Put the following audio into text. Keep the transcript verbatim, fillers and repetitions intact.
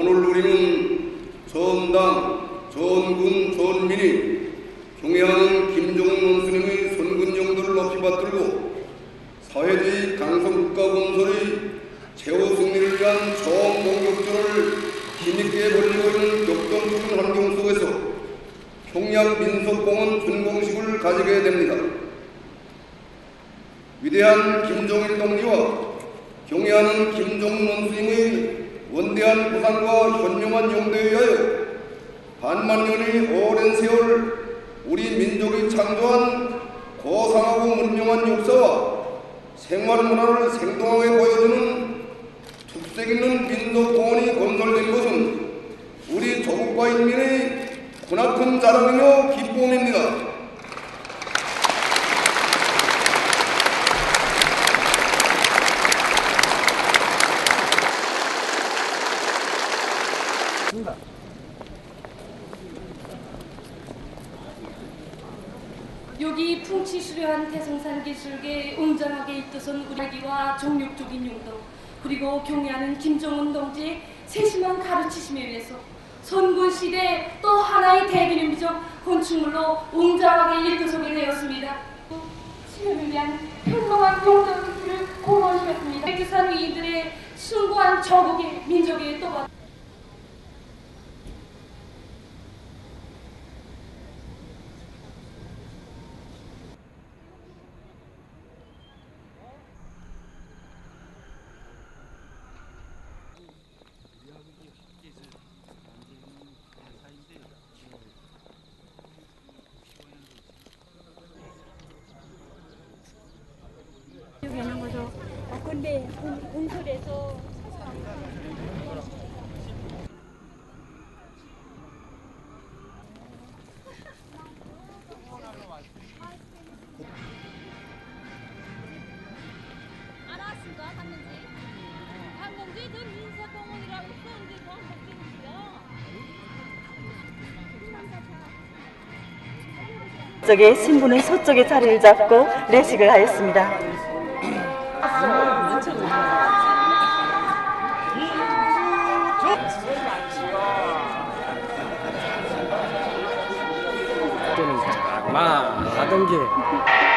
오늘 우리는 전당, 전군, 전민이 경애하는 김정은 원수님의 선군 영도를 높이 받들고 사회주의 강성국가 건설의 최후 승리를 위한 총공격전을 힘있게 벌이고 있는 격동적인 환경 속에서 평양 민속공원 준공식을 가지게 됩니다. 위대한 김정일 동지와 경애하는 김정은 원수님의 원대한 부산과 현명한 용도에 의하여 반만년의 오랜 세월 우리 민족이 창조한 고상하고 문명한 역사와 생활문화를 생동하게 보여주는 특색 있는 민속공원이 건설된 것은 우리 조국과 인민의 크나큰 자랑이며 기쁨입니다. 여기 풍치수려한 태성산 기술계에 웅장하게 입도선 우리와 정육적인 용도, 그리고 경애하는 김정은 동지의 세심한 가르치심에 의해서 선군시대 또 하나의 대기념비적 건축물로 웅장하게 일도서게 되었습니다. 수련을 위한 현명한 용도를 공헌하였습니다. 백두산 위인들의 숭고한 저국의 민족의 또한 하는 거죠. 어, 근데 운설에서 알았습니다. 갔는지 갔는지 저 민속공원이라고 썼는데 뭐 먹겠는지요. 저쪽에 신부는 서쪽에 자리를 잡고 내식을 하였습니다. 마 하던 게